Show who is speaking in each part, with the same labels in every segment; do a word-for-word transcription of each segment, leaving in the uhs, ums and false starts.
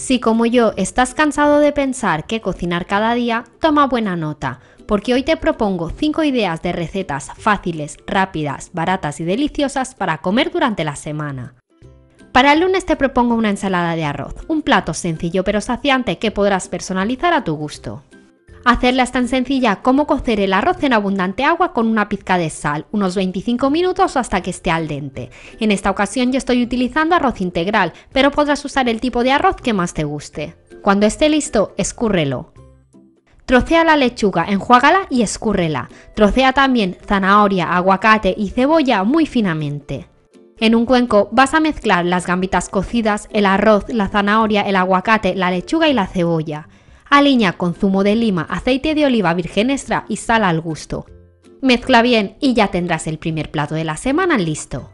Speaker 1: Si como yo estás cansado de pensar qué cocinar cada día, toma buena nota, porque hoy te propongo cinco ideas de recetas fáciles, rápidas, baratas y deliciosas para comer durante la semana. Para el lunes te propongo una ensalada de arroz, un plato sencillo pero saciante que podrás personalizar a tu gusto. Hacerla es tan sencilla como cocer el arroz en abundante agua con una pizca de sal, unos veinticinco minutos o hasta que esté al dente. En esta ocasión yo estoy utilizando arroz integral, pero podrás usar el tipo de arroz que más te guste. Cuando esté listo, escúrrelo. Trocea la lechuga, enjuágala y escúrrela. Trocea también zanahoria, aguacate y cebolla muy finamente. En un cuenco vas a mezclar las gambitas cocidas, el arroz, la zanahoria, el aguacate, la lechuga y la cebolla. Aliña con zumo de lima, aceite de oliva virgen extra y sal al gusto. Mezcla bien y ya tendrás el primer plato de la semana listo.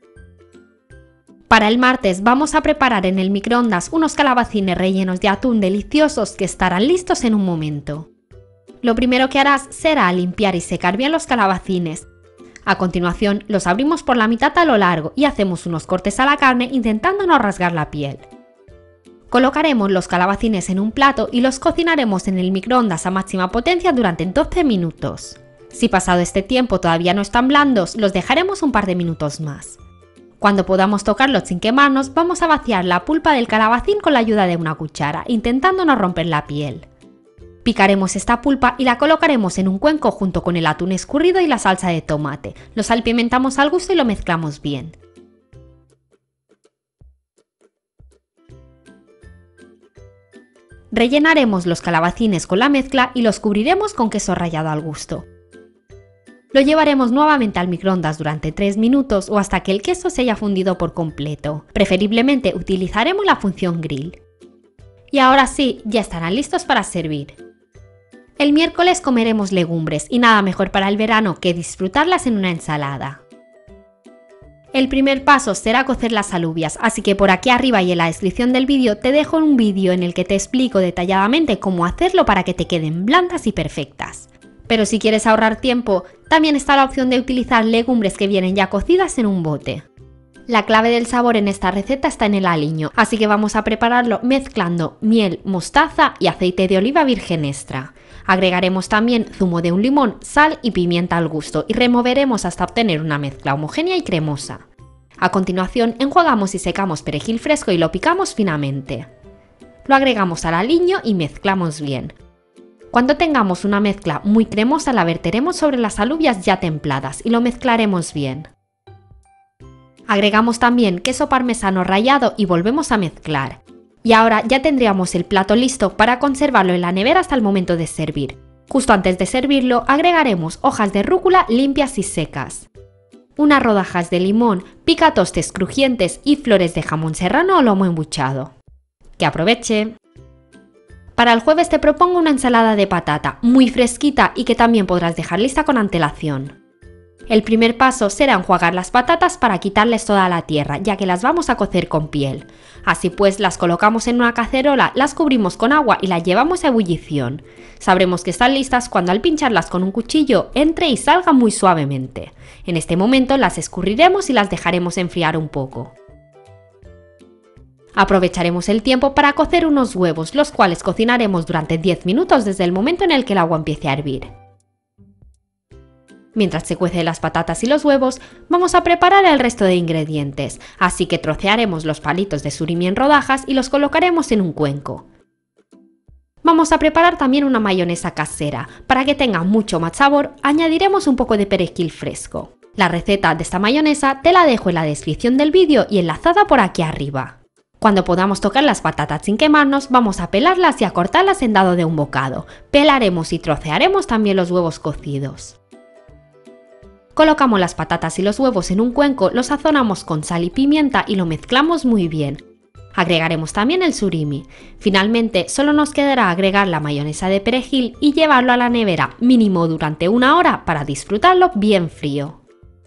Speaker 1: Para el martes vamos a preparar en el microondas unos calabacines rellenos de atún deliciosos que estarán listos en un momento. Lo primero que harás será limpiar y secar bien los calabacines. A continuación los abrimos por la mitad a lo largo y hacemos unos cortes a la carne intentando no rasgar la piel. Colocaremos los calabacines en un plato y los cocinaremos en el microondas a máxima potencia durante doce minutos. Si pasado este tiempo todavía no están blandos, los dejaremos un par de minutos más. Cuando podamos tocarlos sin quemarnos, vamos a vaciar la pulpa del calabacín con la ayuda de una cuchara, intentando no romper la piel. Picaremos esta pulpa y la colocaremos en un cuenco junto con el atún escurrido y la salsa de tomate. Lo salpimentamos al gusto y lo mezclamos bien. Rellenaremos los calabacines con la mezcla y los cubriremos con queso rallado al gusto. Lo llevaremos nuevamente al microondas durante tres minutos o hasta que el queso se haya fundido por completo. Preferiblemente utilizaremos la función grill. Y ahora sí, ya estarán listos para servir. El miércoles comeremos legumbres y nada mejor para el verano que disfrutarlas en una ensalada. El primer paso será cocer las alubias, así que por aquí arriba y en la descripción del vídeo te dejo un vídeo en el que te explico detalladamente cómo hacerlo para que te queden blandas y perfectas. Pero si quieres ahorrar tiempo, también está la opción de utilizar legumbres que vienen ya cocidas en un bote. La clave del sabor en esta receta está en el aliño, así que vamos a prepararlo mezclando miel, mostaza y aceite de oliva virgen extra. Agregaremos también zumo de un limón, sal y pimienta al gusto y removeremos hasta obtener una mezcla homogénea y cremosa. A continuación enjuagamos y secamos perejil fresco y lo picamos finamente. Lo agregamos al aliño y mezclamos bien. Cuando tengamos una mezcla muy cremosa la verteremos sobre las alubias ya templadas y lo mezclaremos bien. Agregamos también queso parmesano rallado y volvemos a mezclar. Y ahora ya tendríamos el plato listo para conservarlo en la nevera hasta el momento de servir. Justo antes de servirlo agregaremos hojas de rúcula limpias y secas, unas rodajas de limón, picatostes crujientes y flores de jamón serrano o lomo embuchado. ¡Que aproveche! Para el jueves te propongo una ensalada de patata muy fresquita y que también podrás dejar lista con antelación. El primer paso será enjuagar las patatas para quitarles toda la tierra, ya que las vamos a cocer con piel. Así pues, las colocamos en una cacerola, las cubrimos con agua y las llevamos a ebullición. Sabremos que están listas cuando al pincharlas con un cuchillo entre y salga muy suavemente. En este momento las escurriremos y las dejaremos enfriar un poco. Aprovecharemos el tiempo para cocer unos huevos, los cuales cocinaremos durante diez minutos desde el momento en el que el agua empiece a hervir. Mientras se cuecen las patatas y los huevos, vamos a preparar el resto de ingredientes, así que trocearemos los palitos de surimi en rodajas y los colocaremos en un cuenco. Vamos a preparar también una mayonesa casera. Para que tenga mucho más sabor, añadiremos un poco de perejil fresco. La receta de esta mayonesa te la dejo en la descripción del vídeo y enlazada por aquí arriba. Cuando podamos tocar las patatas sin quemarnos, vamos a pelarlas y a cortarlas en dado de un bocado. Pelaremos y trocearemos también los huevos cocidos. Colocamos las patatas y los huevos en un cuenco, los sazonamos con sal y pimienta y lo mezclamos muy bien. Agregaremos también el surimi. Finalmente, solo nos quedará agregar la mayonesa de perejil y llevarlo a la nevera mínimo durante una hora para disfrutarlo bien frío.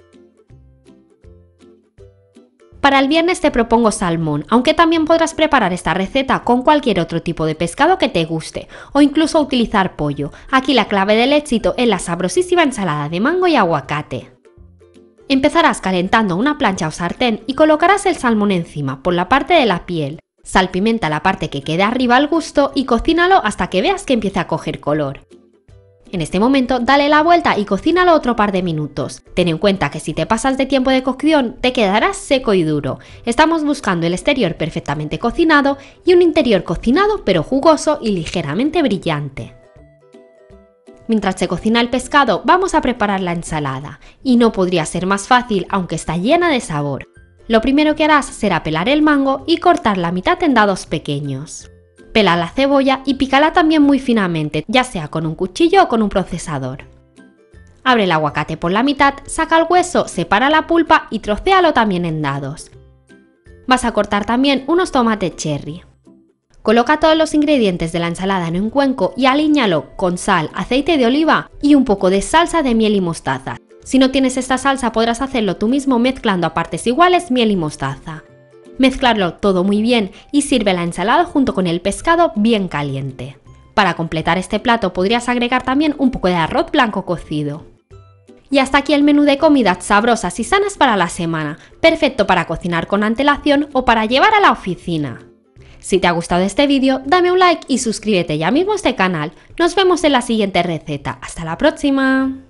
Speaker 1: Para el viernes te propongo salmón, aunque también podrás preparar esta receta con cualquier otro tipo de pescado que te guste, o incluso utilizar pollo. Aquí la clave del éxito es la sabrosísima ensalada de mango y aguacate. Empezarás calentando una plancha o sartén y colocarás el salmón encima, por la parte de la piel. Salpimenta la parte que quede arriba al gusto y cocínalo hasta que veas que empiece a coger color. En este momento dale la vuelta y cocínalo otro par de minutos. Ten en cuenta que si te pasas de tiempo de cocción te quedará seco y duro. Estamos buscando el exterior perfectamente cocinado y un interior cocinado pero jugoso y ligeramente brillante. Mientras se cocina el pescado vamos a preparar la ensalada, y no podría ser más fácil aunque está llena de sabor. Lo primero que harás será pelar el mango y cortar la mitad en dados pequeños. Pela la cebolla y pícala también muy finamente, ya sea con un cuchillo o con un procesador. Abre el aguacate por la mitad, saca el hueso, separa la pulpa y trocéalo también en dados. Vas a cortar también unos tomates cherry. Coloca todos los ingredientes de la ensalada en un cuenco y alíñalo con sal, aceite de oliva y un poco de salsa de miel y mostaza. Si no tienes esta salsa podrás hacerlo tú mismo mezclando a partes iguales miel y mostaza. Mezclarlo todo muy bien y sirve la ensalada junto con el pescado bien caliente. Para completar este plato podrías agregar también un poco de arroz blanco cocido. Y hasta aquí el menú de comidas sabrosas y sanas para la semana, perfecto para cocinar con antelación o para llevar a la oficina. Si te ha gustado este vídeo, dame un like y suscríbete ya mismo a este canal. Nos vemos en la siguiente receta. ¡Hasta la próxima!